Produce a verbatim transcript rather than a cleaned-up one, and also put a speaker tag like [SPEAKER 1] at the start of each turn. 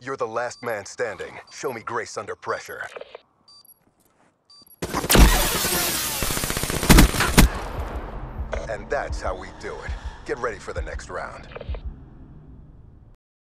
[SPEAKER 1] You're the last man standing. Show me grace under pressure. And that's how we do it. Get ready for the next round.